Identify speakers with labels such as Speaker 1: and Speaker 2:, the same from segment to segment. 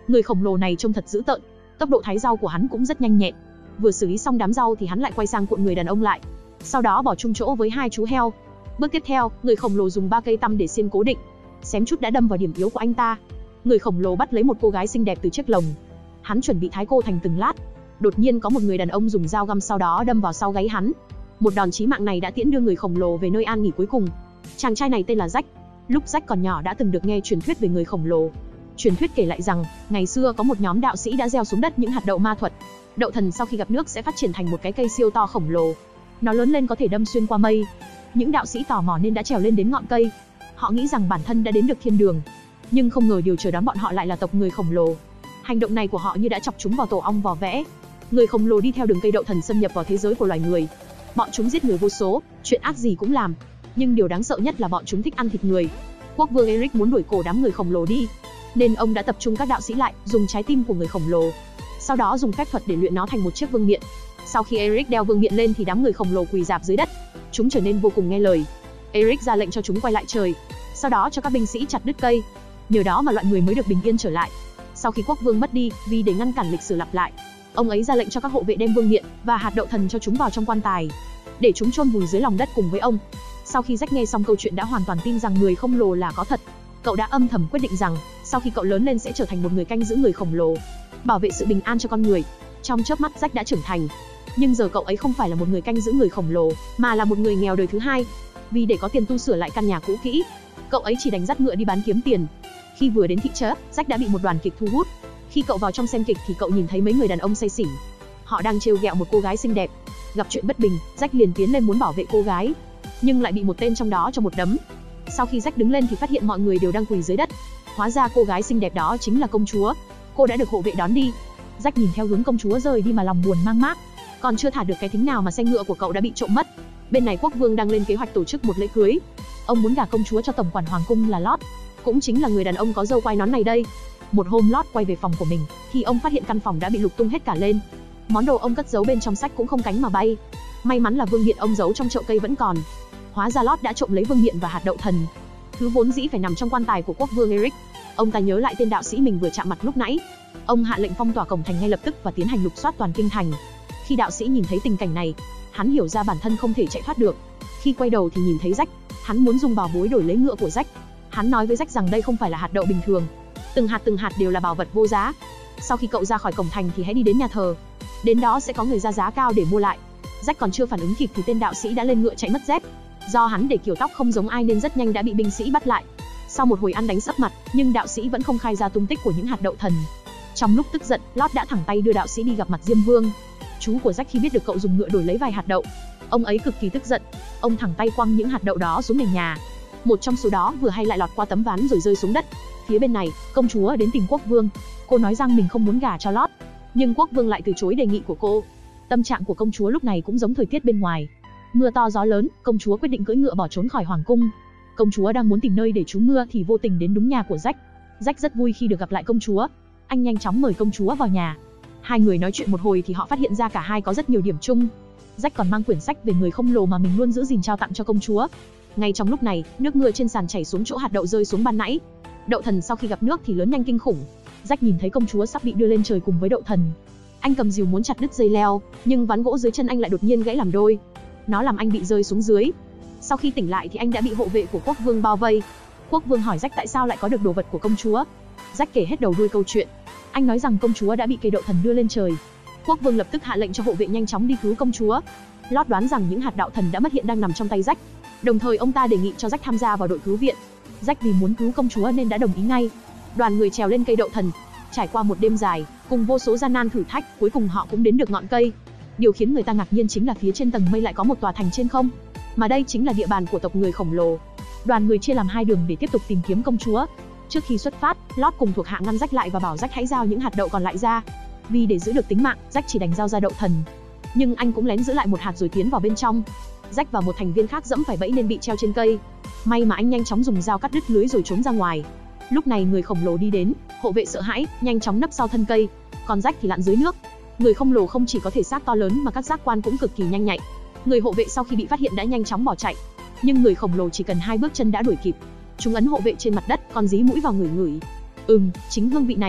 Speaker 1: Người khổng lồ này trông thật dữ tợn, tốc độ thái rau của hắn cũng rất nhanh nhẹn. Vừa xử lý xong đám rau thì hắn lại quay sang cuộn người đàn ông lại, sau đó bỏ chung chỗ với hai chú heo. Bước tiếp theo, người khổng lồ dùng 3 cây tăm để xiên cố định, xém chút đã đâm vào điểm yếu của anh ta. Người khổng lồ bắt lấy một cô gái xinh đẹp từ chiếc lồng. Hắn chuẩn bị thái cô thành từng lát. Đột nhiên có một người đàn ông dùng dao găm sau đó đâm vào sau gáy hắn. Một đòn chí mạng này đã tiễn đưa người khổng lồ về nơi an nghỉ cuối cùng. Chàng trai này tên là Jack. Lúc Jack còn nhỏ đã từng được nghe truyền thuyết về người khổng lồ. Truyền thuyết kể lại rằng, ngày xưa có một nhóm đạo sĩ đã gieo xuống đất những hạt đậu ma thuật. Đậu thần sau khi gặp nước sẽ phát triển thành một cái cây siêu to khổng lồ. Nó lớn lên có thể đâm xuyên qua mây. Những đạo sĩ tò mò nên đã trèo lên đến ngọn cây. Họ nghĩ rằng bản thân đã đến được thiên đường, nhưng không ngờ điều chờ đón bọn họ lại là tộc người khổng lồ. Hành động này của họ như đã chọc chúng vào tổ ong vò vẽ. Người khổng lồ đi theo đường cây đậu thần xâm nhập vào thế giới của loài người. Bọn chúng giết người vô số, chuyện ác gì cũng làm, nhưng điều đáng sợ nhất là bọn chúng thích ăn thịt người. Quốc vương Eric muốn đuổi cổ đám người khổng lồ đi, nên ông đã tập trung các đạo sĩ lại, dùng trái tim của người khổng lồ, sau đó dùng phép thuật để luyện nó thành một chiếc vương miện. Sau khi Eric đeo vương miện lên thì đám người khổng lồ quỳ rạp dưới đất. Chúng trở nên vô cùng nghe lời. Eric ra lệnh cho chúng quay lại trời, sau đó cho các binh sĩ chặt đứt cây. Nhờ đó mà loại người mới được bình yên trở lại. Sau khi quốc vương mất đi, vì để ngăn cản lịch sử lặp lại, ông ấy ra lệnh cho các hộ vệ đem vương miện và hạt đậu thần cho chúng vào trong quan tài, để chúng chôn vùi dưới lòng đất cùng với ông. Sau khi Jack nghe xong câu chuyện đã hoàn toàn tin rằng người khổng lồ là có thật. Cậu đã âm thầm quyết định rằng, sau khi cậu lớn lên sẽ trở thành một người canh giữ người khổng lồ, bảo vệ sự bình an cho con người. Trong chớp mắt Jack đã trưởng thành. Nhưng giờ cậu ấy không phải là một người canh giữ người khổng lồ, mà là một người nghèo đời thứ hai. Vì để có tiền tu sửa lại căn nhà cũ kỹ, cậu ấy chỉ đành dắt ngựa đi bán kiếm tiền. Khi vừa đến thị trấn, Jack đã bị một đoàn kịch thu hút. Khi cậu vào trong xem kịch thì cậu nhìn thấy mấy người đàn ông say xỉn. Họ đang trêu ghẹo một cô gái xinh đẹp. Gặp chuyện bất bình, Jack liền tiến lên muốn bảo vệ cô gái, nhưng lại bị một tên trong đó cho một đấm. Sau khi Jack đứng lên thì phát hiện mọi người đều đang quỳ dưới đất. Hóa ra cô gái xinh đẹp đó chính là công chúa. Cô đã được hộ vệ đón đi. Jack nhìn theo hướng công chúa rời đi mà lòng buồn mang mác. Còn chưa thả được cái thính nào mà xe ngựa của cậu đã bị trộm mất. Bên này quốc vương đang lên kế hoạch tổ chức một lễ cưới. Ông muốn gả công chúa cho tổng quản hoàng cung là Lord, cũng chính là người đàn ông có râu quai nón này đây. Một hôm Lord quay về phòng của mình thì ông phát hiện căn phòng đã bị lục tung hết cả lên. Món đồ ông cất giấu bên trong sách cũng không cánh mà bay. May mắn là vương miện ông giấu trong chậu cây vẫn còn. Hóa ra Lord đã trộm lấy vương miện và hạt đậu thần, thứ vốn dĩ phải nằm trong quan tài của quốc vương Eric. Ông ta nhớ lại tên đạo sĩ mình vừa chạm mặt lúc nãy. Ông hạ lệnh phong tỏa cổng thành ngay lập tức và tiến hành lục soát toàn kinh thành. Khi đạo sĩ nhìn thấy tình cảnh này, hắn hiểu ra bản thân không thể chạy thoát được. Khi quay đầu thì nhìn thấy Jack. Hắn muốn dùng bảo bối đổi lấy ngựa của Jack. Hắn nói với Jack rằng đây không phải là hạt đậu bình thường, từng hạt đều là bảo vật vô giá. Sau khi cậu ra khỏi cổng thành thì hãy đi đến nhà thờ, đến đó sẽ có người ra giá cao để mua lại. Jack còn chưa phản ứng kịp thì tên đạo sĩ đã lên ngựa chạy mất dép. Do hắn để kiểu tóc không giống ai nên rất nhanh đã bị binh sĩ bắt lại. Sau một hồi ăn đánh sấp mặt, nhưng đạo sĩ vẫn không khai ra tung tích của những hạt đậu thần. Trong lúc tức giận, Lord đã thẳng tay đưa đạo sĩ đi gặp mặt Diêm Vương. Chú của Jack khi biết được cậu dùng ngựa đổi lấy vài hạt đậu, ông ấy cực kỳ tức giận. Ông thẳng tay quăng những hạt đậu đó xuống nền nhà. Một trong số đó vừa hay lại lọt qua tấm ván rồi rơi xuống đất. Phía bên này, công chúa đến tìm quốc vương. Cô nói rằng mình không muốn gả cho Lord, nhưng quốc vương lại từ chối đề nghị của cô. Tâm trạng của công chúa lúc này cũng giống thời tiết bên ngoài. Mưa to gió lớn, công chúa quyết định cưỡi ngựa bỏ trốn khỏi hoàng cung. Công chúa đang muốn tìm nơi để trú mưa thì vô tình đến đúng nhà của Jack. Jack rất vui khi được gặp lại công chúa. Anh nhanh chóng mời công chúa vào nhà. Hai người nói chuyện một hồi thì họ phát hiện ra cả hai có rất nhiều điểm chung. Jack còn mang quyển sách về người khổng lồ mà mình luôn giữ gìn trao tặng cho công chúa. Ngay trong lúc này, nước mưa trên sàn chảy xuống chỗ hạt đậu rơi xuống ban nãy. Đậu thần sau khi gặp nước thì lớn nhanh kinh khủng. Jack nhìn thấy công chúa sắp bị đưa lên trời cùng với đậu thần. Anh cầm rìu muốn chặt đứt dây leo, nhưng ván gỗ dưới chân anh lại đột nhiên gãy làm đôi. Nó làm anh bị rơi xuống dưới. Sau khi tỉnh lại thì anh đã bị hộ vệ của quốc vương bao vây. Quốc vương hỏi Jack tại sao lại có được đồ vật của công chúa. Jack kể hết đầu đuôi câu chuyện. Anh nói rằng công chúa đã bị cây đậu thần đưa lên trời. Quốc vương lập tức hạ lệnh cho hộ vệ nhanh chóng đi cứu công chúa. Lord đoán rằng những hạt đậu thần đã mất hiện đang nằm trong tay Jack. Đồng thời ông ta đề nghị cho Jack tham gia vào đội cứu viện. Jack vì muốn cứu công chúa nên đã đồng ý ngay. Đoàn người trèo lên cây đậu thần, trải qua một đêm dài, cùng vô số gian nan thử thách, cuối cùng họ cũng đến được ngọn cây. Điều khiến người ta ngạc nhiên chính là phía trên tầng mây lại có một tòa thành trên không, mà đây chính là địa bàn của tộc người khổng lồ. Đoàn người chia làm hai đường để tiếp tục tìm kiếm công chúa. Trước khi xuất phát, Lord cùng thuộc hạ ngăn Jack lại và bảo Jack hãy giao những hạt đậu còn lại ra. Vì để giữ được tính mạng, Jack chỉ đành giao ra đậu thần. Nhưng anh cũng lén giữ lại một hạt rồi tiến vào bên trong. Jack và một thành viên khác dẫm phải bẫy nên bị treo trên cây. May mà anh nhanh chóng dùng dao cắt đứt lưới rồi trốn ra ngoài. Lúc này người khổng lồ đi đến, hộ vệ sợ hãi, nhanh chóng nấp sau thân cây. Còn Jack thì lặn dưới nước. Người khổng lồ không chỉ có thể xác to lớn mà các giác quan cũng cực kỳ nhanh nhạy. Người hộ vệ sau khi bị phát hiện đã nhanh chóng bỏ chạy. Nhưng người khổng lồ chỉ cần 2 bước chân đã đuổi kịp. Chúng ấn hộ vệ trên mặt đất, còn dí mũi vào ngửi. Chính hương vị này.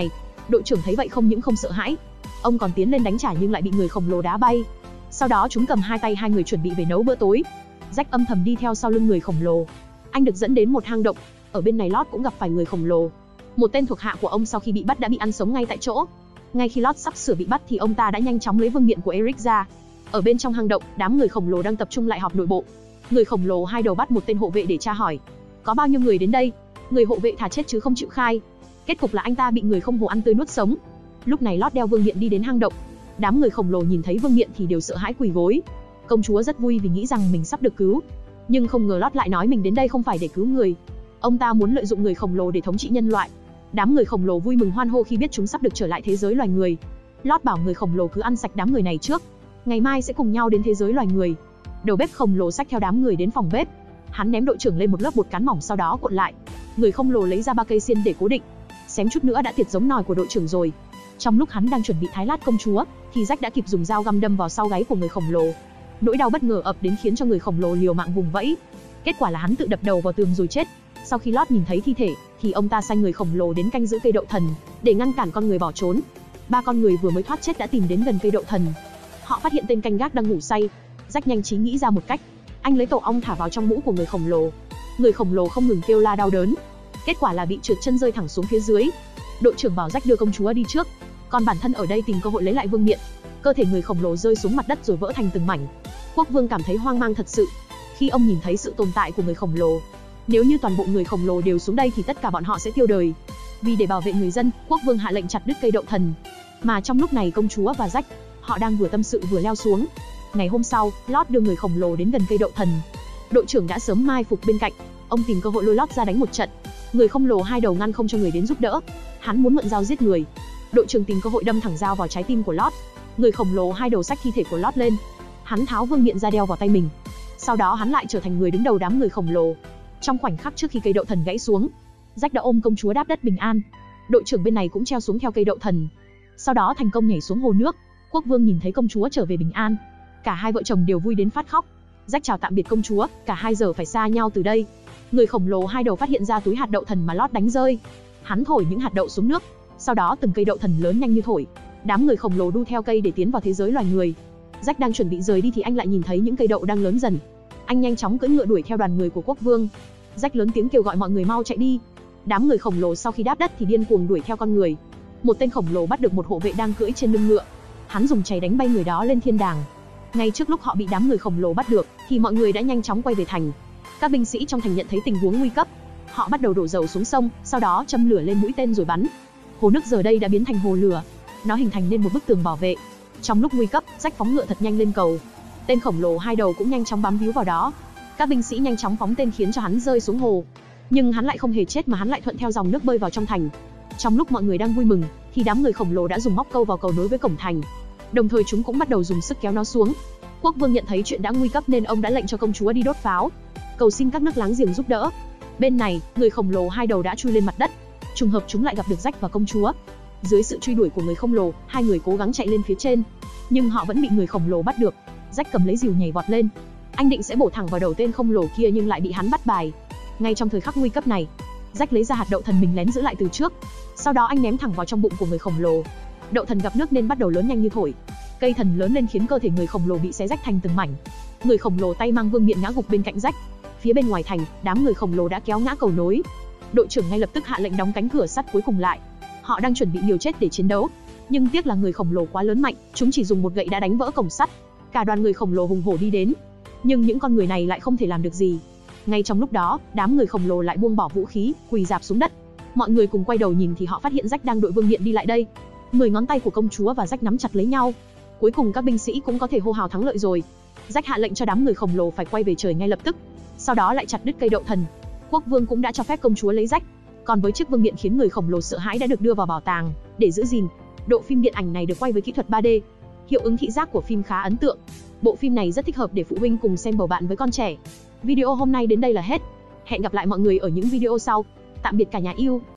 Speaker 1: Đội trưởng thấy vậy không những không sợ hãi, ông còn tiến lên đánh trả nhưng lại bị người khổng lồ đá bay. Sau đó chúng cầm hai tay hai người chuẩn bị về nấu bữa tối. Jack âm thầm đi theo sau lưng người khổng lồ. Anh được dẫn đến một hang động, ở bên này Lót cũng gặp phải người khổng lồ. Một tên thuộc hạ của ông sau khi bị bắt đã bị ăn sống ngay tại chỗ. Ngay khi Lót sắp sửa bị bắt thì ông ta đã nhanh chóng lấy vương miện của Eric ra. Ở bên trong hang động, đám người khổng lồ đang tập trung lại họp nội bộ. Người khổng lồ hai đầu bắt một tên hộ vệ để tra hỏi. Có bao nhiêu người đến đây? Người hộ vệ thà chết chứ không chịu khai. Kết cục là anh ta bị người không hồ ăn tươi nuốt sống. Lúc này Lót đeo vương miện đi đến hang động. Đám người khổng lồ nhìn thấy vương miện thì đều sợ hãi quỳ gối. Công chúa rất vui vì nghĩ rằng mình sắp được cứu, nhưng không ngờ Lót lại nói mình đến đây không phải để cứu người. Ông ta muốn lợi dụng người khổng lồ để thống trị nhân loại. Đám người khổng lồ vui mừng hoan hô khi biết chúng sắp được trở lại thế giới loài người. Lót bảo người khổng lồ cứ ăn sạch đám người này trước, ngày mai sẽ cùng nhau đến thế giới loài người. Đầu bếp khổng lồ xách theo đám người đến phòng bếp. Hắn ném đội trưởng lên một lớp bột cán mỏng sau đó cuộn lại. Người khổng lồ lấy ra 3 cây xiên để cố định. Xém chút nữa đã tiệt giống nòi của đội trưởng rồi. Trong lúc hắn đang chuẩn bị thái lát công chúa, thì Jack đã kịp dùng dao găm đâm vào sau gáy của người khổng lồ. Nỗi đau bất ngờ ập đến khiến cho người khổng lồ liều mạng vùng vẫy. Kết quả là hắn tự đập đầu vào tường rồi chết. Sau khi Lót nhìn thấy thi thể, thì ông ta sai người khổng lồ đến canh giữ cây đậu thần, để ngăn cản con người bỏ trốn. 3 con người vừa mới thoát chết đã tìm đến gần cây đậu thần. Họ phát hiện tên canh gác đang ngủ say. Jack nhanh trí nghĩ ra một cách. Anh lấy tổ ong thả vào trong mũ của người khổng lồ. Người khổng lồ không ngừng kêu la đau đớn. Kết quả là bị trượt chân rơi thẳng xuống phía dưới. Đội trưởng bảo Jack đưa công chúa đi trước, còn bản thân ở đây tìm cơ hội lấy lại vương miện. Cơ thể người khổng lồ rơi xuống mặt đất rồi vỡ thành từng mảnh. Quốc vương cảm thấy hoang mang thật sự khi ông nhìn thấy sự tồn tại của người khổng lồ. Nếu như toàn bộ người khổng lồ đều xuống đây thì tất cả bọn họ sẽ tiêu đời. Vì để bảo vệ người dân, quốc vương hạ lệnh chặt đứt cây đậu thần. Mà trong lúc này công chúa và Jack, họ đang vừa tâm sự vừa leo xuống. Ngày hôm sau, Lót đưa người khổng lồ đến gần cây đậu thần. Đội trưởng đã sớm mai phục bên cạnh, ông tìm cơ hội lôi Lót ra đánh một trận. Người khổng lồ hai đầu ngăn không cho người đến giúp đỡ. Hắn muốn mượn dao giết người. Đội trưởng tìm cơ hội đâm thẳng dao vào trái tim của Lót. Người khổng lồ hai đầu xách thi thể của Lót lên. Hắn tháo vương miện ra đeo vào tay mình. Sau đó hắn lại trở thành người đứng đầu đám người khổng lồ. Trong khoảnh khắc trước khi cây đậu thần gãy xuống, Jack đã ôm công chúa đáp đất bình an. Đội trưởng bên này cũng treo xuống theo cây đậu thần. Sau đó thành công nhảy xuống hồ nước. Quốc vương nhìn thấy công chúa trở về bình an, cả hai vợ chồng đều vui đến phát khóc. Jack chào tạm biệt công chúa, cả hai giờ phải xa nhau từ đây. Người khổng lồ hai đầu phát hiện ra túi hạt đậu thần mà Lót đánh rơi. Hắn thổi những hạt đậu xuống nước. Sau đó từng cây đậu thần lớn nhanh như thổi. Đám người khổng lồ đu theo cây để tiến vào thế giới loài người. Jack đang chuẩn bị rời đi thì anh lại nhìn thấy những cây đậu đang lớn dần. Anh nhanh chóng cưỡi ngựa đuổi theo đoàn người của quốc vương. Jack lớn tiếng kêu gọi mọi người mau chạy đi. Đám người khổng lồ sau khi đáp đất thì điên cuồng đuổi theo con người. Một tên khổng lồ bắt được một hộ vệ đang cưỡi trên lưng ngựa. Hắn dùng chày đánh bay người đó lên thiên đàng. Ngay trước lúc họ bị đám người khổng lồ bắt được, thì mọi người đã nhanh chóng quay về thành. Các binh sĩ trong thành nhận thấy tình huống nguy cấp. Họ bắt đầu đổ dầu xuống sông, sau đó châm lửa lên mũi tên rồi bắn. Hồ nước giờ đây đã biến thành hồ lửa. Nó hình thành nên một bức tường bảo vệ. Trong lúc nguy cấp, Jack phóng ngựa thật nhanh lên cầu. Tên khổng lồ hai đầu cũng nhanh chóng bám víu vào đó. Các binh sĩ nhanh chóng phóng tên khiến cho hắn rơi xuống hồ. Nhưng hắn lại không hề chết mà hắn lại thuận theo dòng nước bơi vào trong thành. Trong lúc mọi người đang vui mừng, thì đám người khổng lồ đã dùng móc câu vào cầu nối với cổng thành. Đồng thời chúng cũng bắt đầu dùng sức kéo nó xuống. Quốc vương nhận thấy chuyện đã nguy cấp nên ông đã lệnh cho công chúa đi đốt pháo, cầu xin các nước láng giềng giúp đỡ. Bên này, người khổng lồ hai đầu đã chui lên mặt đất. Trùng hợp chúng lại gặp được Jack và công chúa. Dưới sự truy đuổi của người khổng lồ, hai người cố gắng chạy lên phía trên, nhưng họ vẫn bị người khổng lồ bắt được. Jack cầm lấy rìu nhảy vọt lên. Anh định sẽ bổ thẳng vào đầu tên khổng lồ kia nhưng lại bị hắn bắt bài. Ngay trong thời khắc nguy cấp này, Jack lấy ra hạt đậu thần mình lén giữ lại từ trước. Sau đó anh ném thẳng vào trong bụng của người khổng lồ. Đậu thần gặp nước nên bắt đầu lớn nhanh như thổi. Cây thần lớn lên khiến cơ thể người khổng lồ bị xé rách thành từng mảnh. Người khổng lồ tay mang vương miện ngã gục bên cạnh Jack. Phía bên ngoài thành, đám người khổng lồ đã kéo ngã cầu nối. Đội trưởng ngay lập tức hạ lệnh đóng cánh cửa sắt cuối cùng lại. Họ đang chuẩn bị liều chết để chiến đấu, nhưng tiếc là người khổng lồ quá lớn mạnh, chúng chỉ dùng một gậy đã đánh vỡ cổng sắt. Cả đoàn người khổng lồ hùng hổ đi đến, nhưng những con người này lại không thể làm được gì. Ngay trong lúc đó, đám người khổng lồ lại buông bỏ vũ khí, quỳ rạp xuống đất. Mọi người cùng quay đầu nhìn thì họ phát hiện Jack đang đội vương miện đi lại đây. 10 ngón tay của công chúa và Jack nắm chặt lấy nhau. Cuối cùng các binh sĩ cũng có thể hô hào thắng lợi rồi. Jack hạ lệnh cho đám người khổng lồ phải quay về trời ngay lập tức. Sau đó lại chặt đứt cây đậu thần. Quốc vương cũng đã cho phép công chúa lấy Jack. Còn với chiếc vương miện khiến người khổng lồ sợ hãi đã được đưa vào bảo tàng để giữ gìn. Độ phim điện ảnh này được quay với kỹ thuật 3D. Hiệu ứng thị giác của phim khá ấn tượng. Bộ phim này rất thích hợp để phụ huynh cùng xem bầu bạn với con trẻ. Video hôm nay đến đây là hết. Hẹn gặp lại mọi người ở những video sau. Tạm biệt cả nhà yêu.